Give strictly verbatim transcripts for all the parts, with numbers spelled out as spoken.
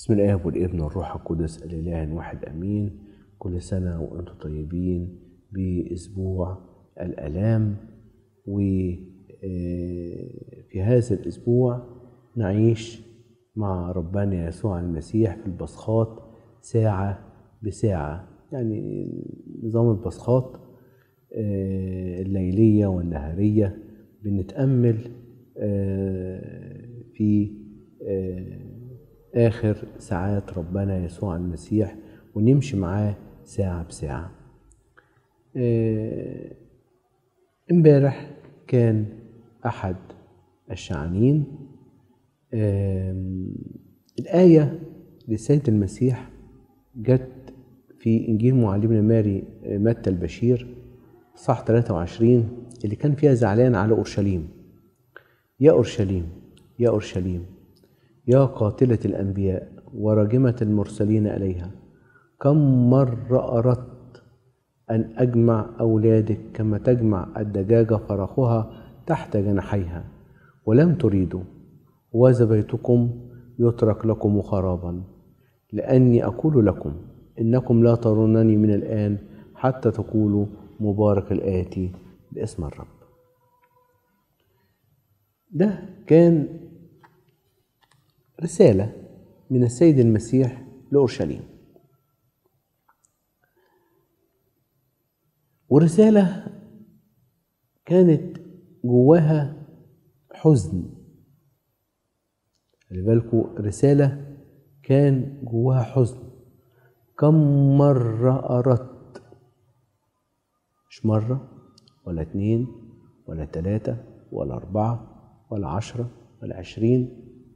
بسم الآب والابن والروح القدس الإله واحد أمين. كل سنة وأنتم طيبين بأسبوع الآلام. وفي هذا الأسبوع نعيش مع ربنا يسوع المسيح في البصخات ساعة بساعة، يعني نظام البصخات الليلية والنهارية بنتأمل في آخر ساعات ربنا يسوع المسيح ونمشي معاه ساعة بساعة. امبارح كان أحد الشعانين. الآية للسيد المسيح جت في إنجيل معلمنا ماري متى البشير صح ثلاثة وعشرين اللي كان فيها زعلان على أورشليم. يا أورشليم يا أورشليم يا قاتلة الأنبياء وراجمة المرسلين إليها، كم مرة أردت أن أجمع أولادك كما تجمع الدجاجة فراخها تحت جناحيها ولم تريدوا، وذا بيتكم يترك لكم خرابا. لأني أقول لكم إنكم لا ترونني من الآن حتى تقولوا مبارك الآتي باسم الرب. ده كان رسالة من السيد المسيح لأورشليم، ورسالة كانت جواها حزن. خلي بالكوا رسالة كان جواها حزن. كم مرة أردت، مش مرة ولا اتنين ولا تلاتة ولا أربعة ولا عشرة ولا عشرين،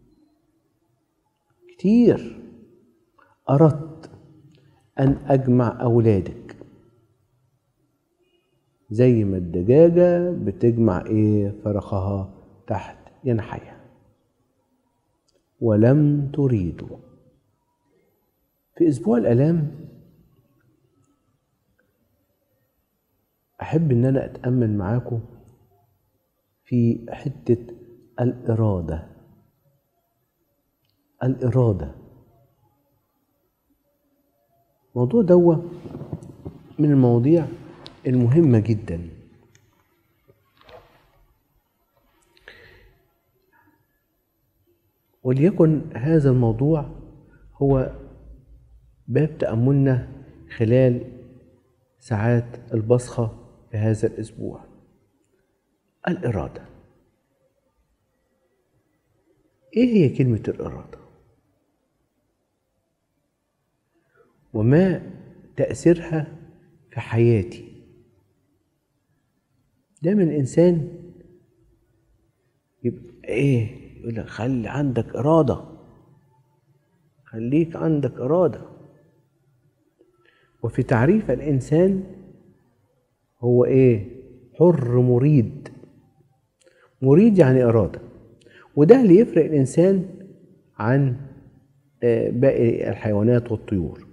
كتير أردت أن أجمع أولادك زي ما الدجاجة بتجمع إيه فرخها تحت جناحيها ولم تريدوا. في أسبوع الآلام أحب إن أنا أتأمل معاكم في حتة الإرادة. الإرادة موضوع دوا من المواضيع المهمة جدا. وليكن هذا الموضوع هو باب تأملنا خلال ساعات البصخة في هذا الأسبوع. الإرادة، إيه هي كلمة الإرادة؟ وما تأثيرها في حياتي؟ دايما الإنسان يبقى إيه يقول لك خلي عندك إرادة، خليك عندك إرادة. وفي تعريف الإنسان هو إيه؟ حر مريد. مريد يعني إرادة، وده اللي يفرق الإنسان عن باقي الحيوانات والطيور.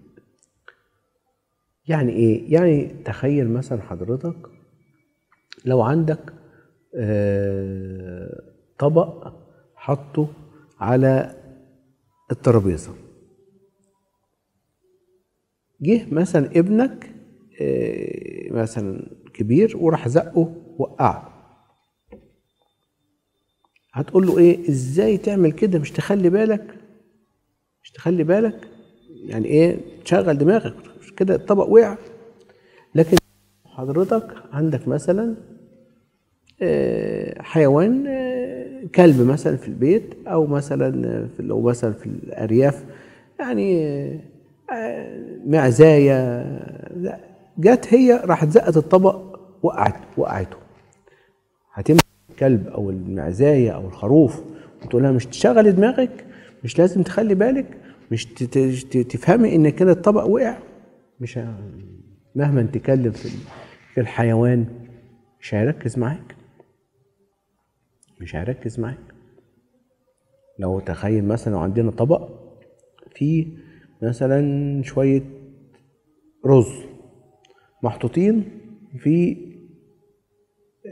يعني إيه؟ يعني تخيل مثلا حضرتك لو عندك طبق حطه على الترابيزة، جه مثلا ابنك مثلا كبير وراح زقه وقعه، هتقول له ايه؟ ازاي تعمل كده؟ مش تخلي بالك؟ مش تخلي بالك يعني ايه؟ تشغل دماغك، مش كده الطبق وقع. لكن حضرتك عندك مثلا حيوان كلب مثلا في البيت، او مثلا في لو مثلا في الارياف يعني معزايه جت هي راحت زقت الطبق وقعت وقعته. هتمسك الكلب او المعزايه او الخروف وتقول لها مش تشغل دماغك؟ مش لازم تخلي بالك؟ مش تفهمي ان كده الطبق وقع؟ مش مهما تكلم في الحيوان مش هيركز معاك، مش هيركز معاك. لو تخيل مثلا لو عندنا طبق فيه مثلا شوية رز محطوطين في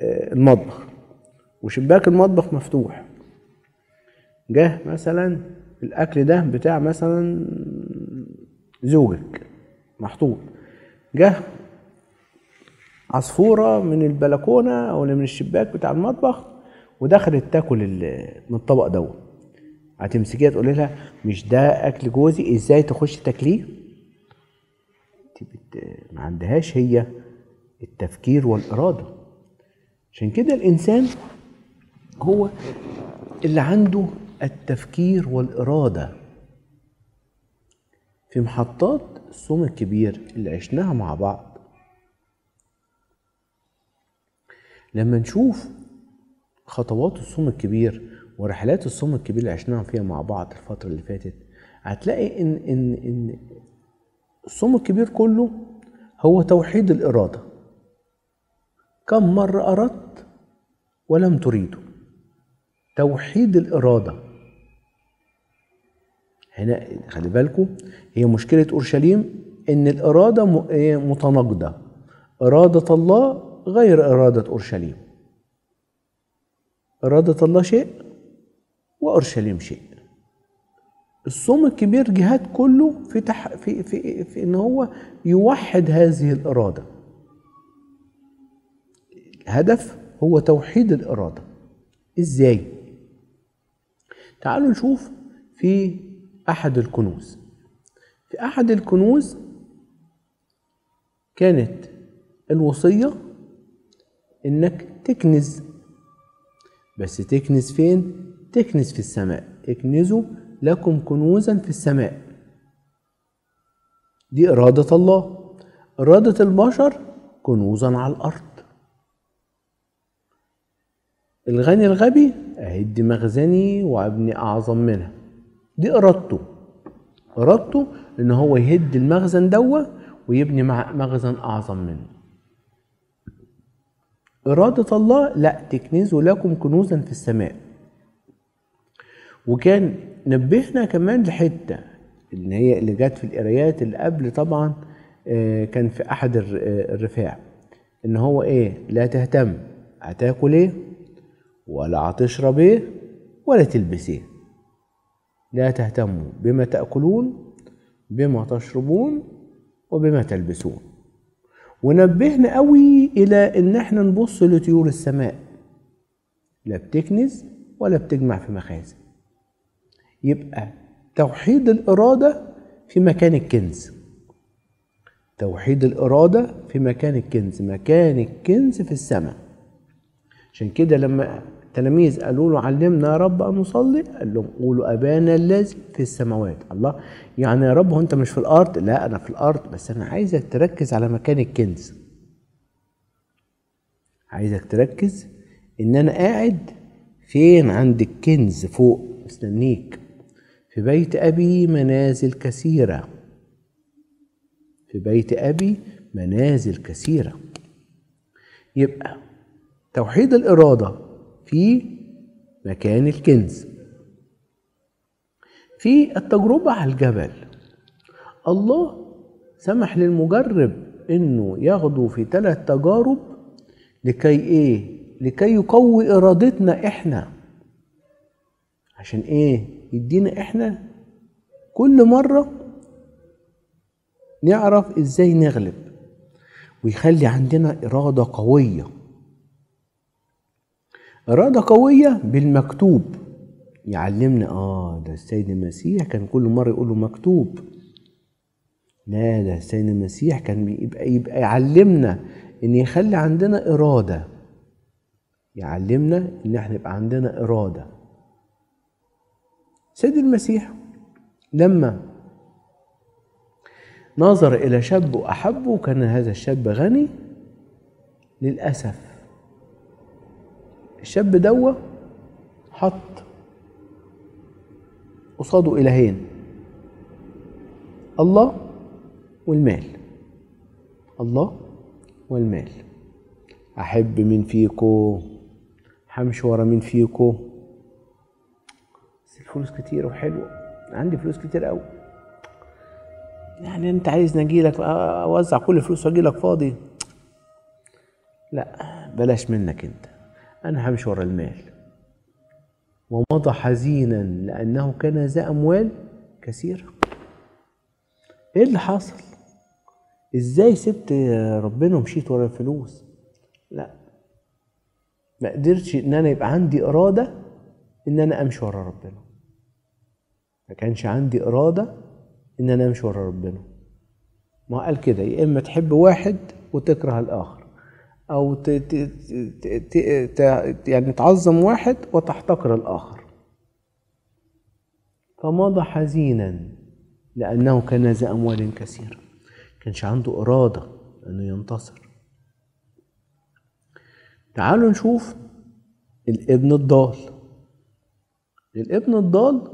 المطبخ وشباك المطبخ مفتوح، جه مثلا الاكل ده بتاع مثلا زوجك محطوط، جه عصفوره من البلكونه او من الشباك بتاع المطبخ ودخلت تاكل من الطبق دوت، هتمسكيها تقولي لها مش ده اكل جوزي، ازاي تخش تاكليه؟ ما عندهاش هي التفكير والاراده. عشان كده الانسان هو اللي عنده التفكير والاراده. في محطات الصوم الكبير اللي عشناها مع بعض، لما نشوف خطوات الصوم الكبير ورحلات الصوم الكبير اللي عشناها فيها مع بعض الفترة اللي فاتت، هتلاقي ان ان ان الصوم الكبير كله هو توحيد الإرادة. كم مرة أردت ولم تريده، توحيد الإرادة. هنا خلي بالكم، هي مشكلة أورشليم إن الإرادة متناقضة، إرادة الله غير إرادة أورشليم. إرادة الله شيء وأورشليم شيء. الصوم الكبير جهاد كله في, تح... في, في, في إن هو يوحد هذه الإرادة. الهدف هو توحيد الإرادة. إزاي؟ تعالوا نشوف في أحد الكنوز. في أحد الكنوز كانت الوصية إنك تكنز، بس تكنز فين؟ تكنز في السماء. اكنزوا لكم كنوزا في السماء. دي إرادة الله. إرادة البشر كنوزا على الأرض. الغني الغبي أهد مخزني وابني أعظم منها. دي إرادته. إرادته إن هو يهد المخزن دوه ويبني مع مخزن أعظم منه. إرادة الله لا، تكنزوا لكم كنوزا في السماء. وكان نبهنا كمان لحتة اللي هي اللي جت في القرايات اللي قبل طبعا، كان في أحد الرفاع إن هو إيه؟ لا تهتم هتاكل إيه ولا هتشرب إيه ولا تلبس إيه. لا تهتموا بما تأكلون بما تشربون وبما تلبسون. ونبهنا قوي إلى إن احنا نبص لطيور السماء، لا بتكنز ولا بتجمع في مخازن. يبقى توحيد الإرادة في مكان الكنز. توحيد الإرادة في مكان الكنز. مكان الكنز في السماء. عشان كده لما التلاميذ قالوا له علمنا يا رب أن نصلي، قال لهم قولوا أبانا الذي في السماوات. الله، يعني يا رب هو أنت مش في الأرض؟ لا أنا في الأرض، بس أنا عايزك تركز على مكان الكنز. عايزك تركز إن أنا قاعد فين؟ عند الكنز فوق مستنيك. في بيت أبي منازل كثيرة. في بيت أبي منازل كثيرة. يبقى توحيد الإرادة في مكان الكنز. في التجربة على الجبل، الله سمح للمجرب إنه ياخده في ثلاث تجارب لكي إيه؟ لكي يقوي إرادتنا إحنا. عشان إيه؟ يدينا إحنا كل مرة نعرف إزاي نغلب، ويخلي عندنا إرادة قوية. إرادة قوية بالمكتوب. يعلمنا آه ده السيد المسيح كان كل مرة يقوله مكتوب. لا، ده السيد المسيح كان يبقى, يبقى يعلمنا إن يخلي عندنا إرادة. يعلمنا إن احنا يبقى عندنا إرادة. سيد المسيح لما نظر إلى شاب وأحبه، كان هذا الشاب غني. للأسف الشاب دوه حط قصاده إلهين، الله والمال. الله والمال. أحب من فيكو، همشي ورا من فيكو، بس الفلوس كتير وحلوة، عندي فلوس كتير قوي، يعني انت عايز نجيلك اوزع كل فلوس واجيلك فاضي؟ لا، بلاش منك انت، انا همشي ورا المال. ومضى حزينا لأنه كان ذا أموال كثيرة. إيه اللي حصل؟ إزاي سبت ربنا ومشيت ورا الفلوس؟ لا، ما قدرتش إن أنا يبقى عندي إرادة إن أنا أمشي ورا ربنا. ما كانش عندي إرادة إن أنا أمشي ورا ربنا. ما قال كده، يا إما تحب واحد وتكره الآخر، أو ت... ت... ت... ت... يعني تعظم واحد وتحتقر الآخر. فمضى حزينا لأنه كان ذا أموال كثيرة. كانش عنده إرادة أنه ينتصر. تعالوا نشوف الابن الضال. الابن الضال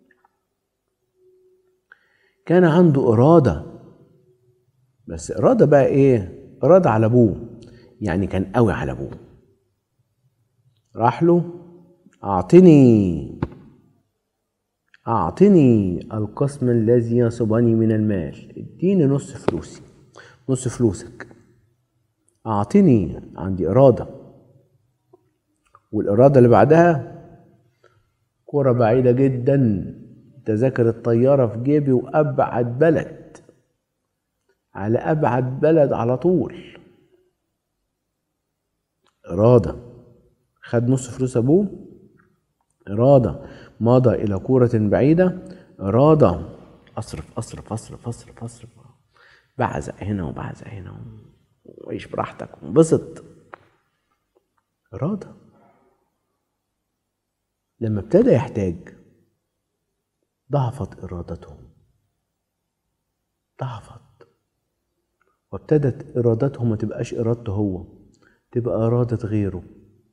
كان عنده إرادة، بس إرادة بقى إيه؟ إرادة على أبوه، يعني كان قوي على أبوه. راح له: أعطني أعطني القسم الذي يصبني من المال، اديني نص فلوسي، نص فلوسك، أعطني. عندي إرادة. والإرادة اللي بعدها كرة بعيدة جدا، تذاكر الطيارة في جيبي وأبعد بلد، على أبعد بلد على طول. إرادة. خد نص فلوس أبوه، إرادة. مضى إلى كرة بعيدة، إرادة. أصرف أصرف أصرف أصرف أصرف، بعزق هنا وبعزق هنا، وعيش براحتك وانبسط. إرادة. لما ابتدى يحتاج ضعفت إرادته، ضعفت، وابتدت إرادته ما تبقاش إرادته هو، تبقى إرادة غيره.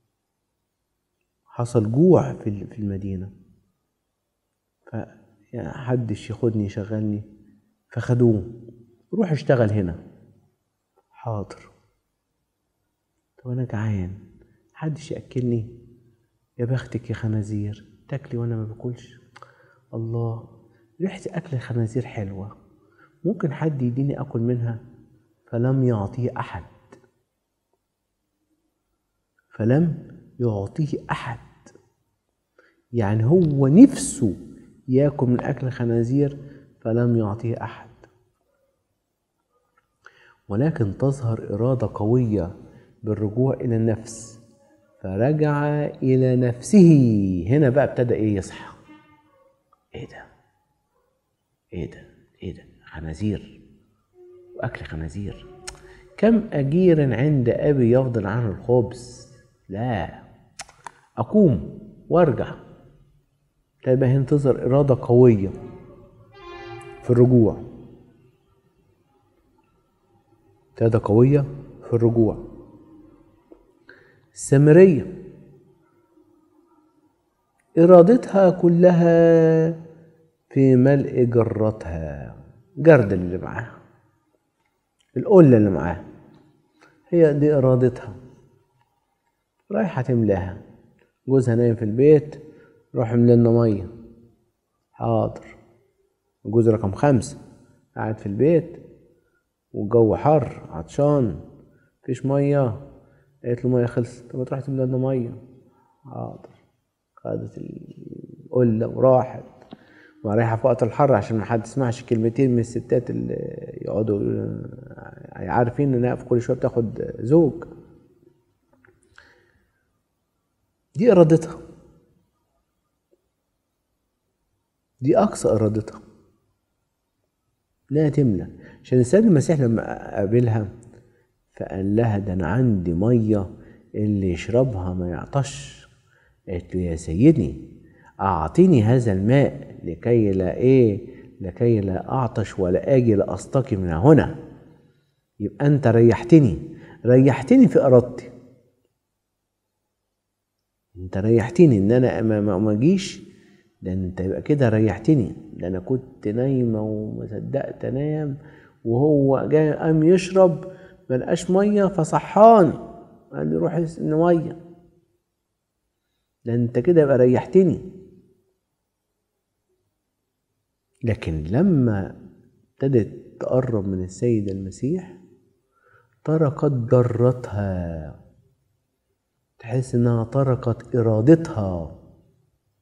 حصل جوع في المدينة، فحدش ياخدني يشغلني، فخدوه: روح اشتغل هنا. حاضر. طب أنا جعان، حدش يأكلني؟ يا بختك يا خنازير، تاكلي وأنا ما باكلش. الله، ريحة أكل الخنازير حلوة، ممكن حد يديني أكل منها؟ فلم يعطيه أحد، فلم يعطيه أحد. يعني هو نفسه يأكل من أكل الخنازير، فلم يعطيه أحد. ولكن تظهر إرادة قوية بالرجوع إلى النفس، فرجع إلى نفسه. هنا بقى ابتدى إيه؟ يصحى. إيه ده؟ إيه ده؟ إيه ده؟ خنازير وأكل خنازير. كم أجير عند أبي يفضل عنه الخبز؟ لا، أقوم وارجع. تبقى هنتظر إرادة قوية في الرجوع، إرادة قوية في الرجوع. السامرية إرادتها كلها في ملء جرتها، جرد اللي معاها، القلة اللي معاها، هي دي إرادتها. رايحة تملاها، جوزها نايم في البيت، روح ملنا مية. حاضر. جوز رقم خمسة قاعد في البيت والجو حر، عطشان، مفيش مية. قالت له: مية خلصت. طب تروح تملى لنا مية. حاضر. خدت القلة وراحت، ورايحة في وقت الحر عشان ما حد يسمعش كلمتين من الستات اللي يقعدوا عارفين انها في كل شوية بتاخد زوج. دي إرادتها، دي أقصى إرادتها، لا تملى. عشان السيد المسيح لما قابلها فقال لها: ده أنا عندي مية اللي يشربها ما يعطش. قالت له: يا سيدي، أعطيني هذا الماء لكي لا إيه لكي لا أعطش ولا آجي لأستقي من هنا. يبقى أنت ريحتني، ريحتني في إرادتي. أنت ريحتني إن أنا ما أجيش، ده أنت يبقى كده ريحتني. ده أنا كنت نايمة وما صدقت أنام، وهو جاي قام يشرب ملقاش مية فصحاني، قال لي: روح اسقي مية. ده أنت كده يبقى ريحتني. لكن لما ابتدت تقرب من السيد المسيح تركت ضرتها، تحس انها تركت ارادتها،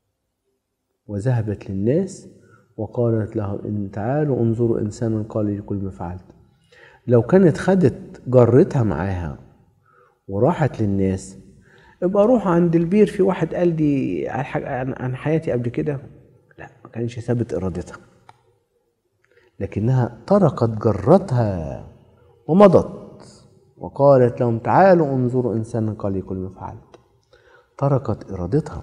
وذهبت للناس وقالت لهم إن تعالوا انظروا إنسانا قال لكل ما فعلت. لو كانت خدت جرتها معاها وراحت للناس، ابقى روح عند البير، في واحد قال لي عن حياتي قبل كده، لا، ما كانش ثابت إرادتها، لكنها طرقت جرتها ومضت وقالت لهم تعالوا انظروا إنسانا قال لي كل ما فعلت. طرقت إرادتها.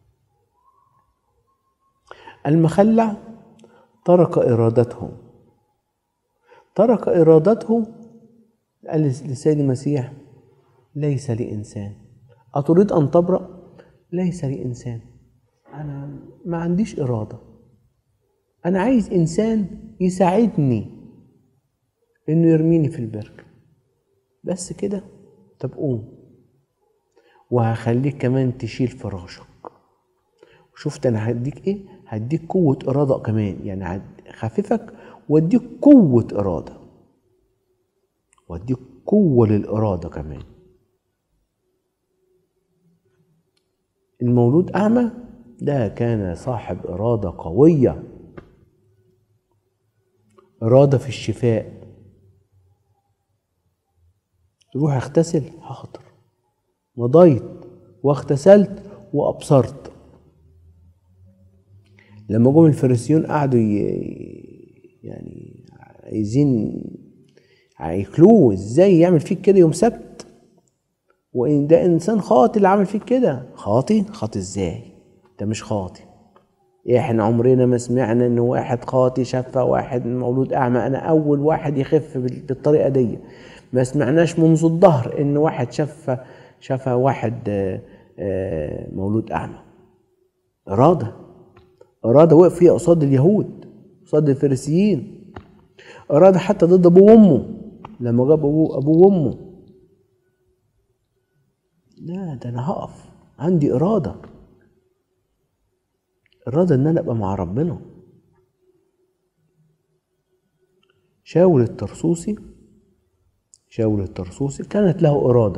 المخلع ترك إرادته، ترك إرادته. قال للسيد المسيح ليس لي إنسان. أتريد أن تبرأ؟ ليس لي إنسان، أنا ما عنديش إرادة، أنا عايز إنسان يساعدني إنه يرميني في البركة بس كده. طب قوم وهخليك كمان تشيل فراشك. شفت أنا هديك إيه؟ هديك قوة إرادة كمان، يعني هخففك واديك قوة إرادة واديك قوة للإرادة كمان. المولود أعمى ده كان صاحب إرادة قوية، إرادة في الشفاء. روح اغتسل، حاضر، مضيت واغتسلت وأبصرت. لما جم الفريسيون قعدوا يعني عايزين هياكلوه، ازاي يعمل فيك كده يوم سبت، وان ده انسان خاطي اللي عمل فيك كده. خاطي؟ خاطي ازاي؟ ده مش خاطي. احنا عمرنا ما سمعنا ان واحد خاطي شفى واحد مولود اعمى. انا اول واحد يخف بالطريقه دي. ما سمعناش منذ الظهر ان واحد شفى شفى واحد مولود اعمى. اراده اراده وقف فيها قصاد اليهود، قصاد الفريسيين. اراده حتى ضد ابوه وامه لما جاب ابوه ابوه وامه. لا، ده انا هقف، عندي اراده اراده ان انا ابقى مع ربنا. شاول الترسوسي شاول الترسوسي كانت له اراده.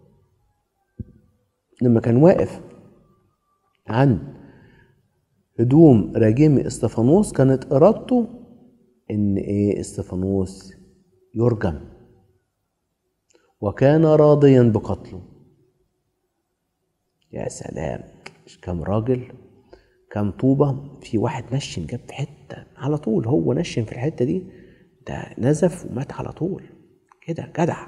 لما كان واقف عند هدوم راجمي استفانوس، كانت ارادته ان ايه؟ استفانوس يرجم، وكان راضيا بقتله. يا سلام، مش كام راجل، كام طوبة، في واحد نشن جاب في حتة على طول، هو نشن في الحتة دي، ده نزف ومات على طول كده، جدع.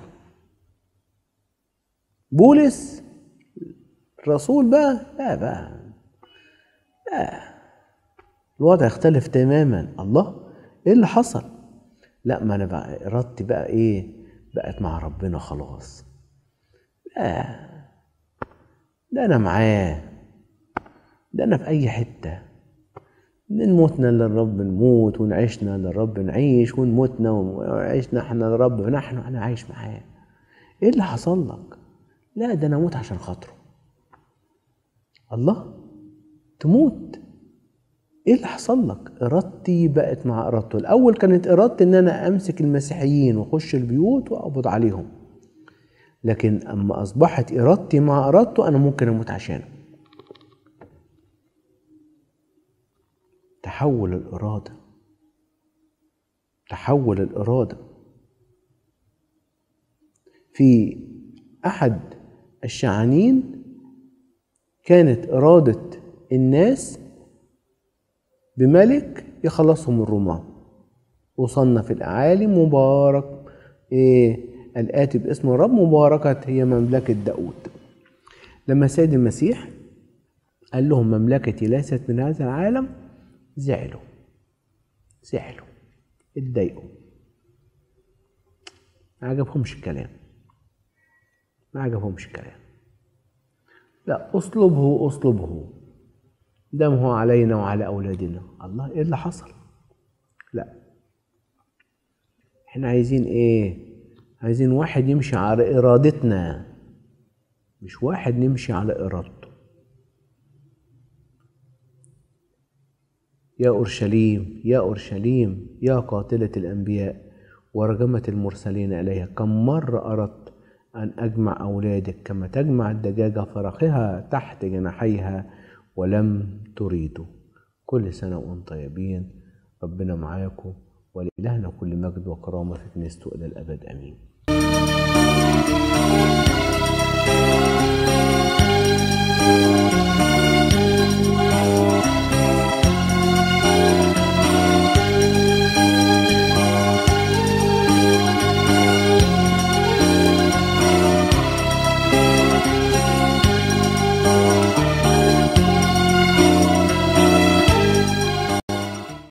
بولس الرسول بقى لا بقى لا، الوضع يختلف تماما. الله، ايه اللي حصل؟ لا، ما انا بقى ارادتي بقى ايه؟ بقت مع ربنا خلاص. لا، ده انا معاه، ده انا في اي حته، نموتنا للرب نموت، ونعيشنا للرب نعيش، ونموتنا وعيشنا احنا للرب نحن. انا عايش معاه. ايه اللي حصل لك؟ لا، ده انا اموت عشان خاطره. الله، تموت؟ ايه اللي حصل لك؟ ارادتي بقت مع ارادته. الاول كانت ارادتي ان انا امسك المسيحيين واخش البيوت واقبض عليهم، لكن اما اصبحت ارادتي مع ارادته، انا ممكن اموت عشانه. تحول الاراده تحول الاراده في احد الشعانين كانت اراده الناس بملك يخلصهم من الرومان. وصلنا في الاعالي مبارك ايه الاتي باسم الرب، مباركه هي مملكه داود. لما السيد المسيح قال لهم مملكتي ليست من هذا العالم، زعلوا زعلوا اتضايقوا، ما عجبهمش الكلام ما عجبهمش الكلام لا، اصلبه اصلبه دمه علينا وعلى اولادنا. الله، ايه اللي حصل؟ لا، احنا عايزين ايه؟ عايزين واحد يمشي على ارادتنا، مش واحد نمشي على ارادته. يا اورشليم يا اورشليم يا قاتلة الانبياء ورجمة المرسلين اليها، كم مرة اردت ان اجمع اولادك كما تجمع الدجاجة فرخها تحت جناحيها ولم تريدوا. كل سنة وانتم طيبين. ربنا معاكم، ولإلهنا كل مجد وكرامة في كنيسته إلى الأبد آمين.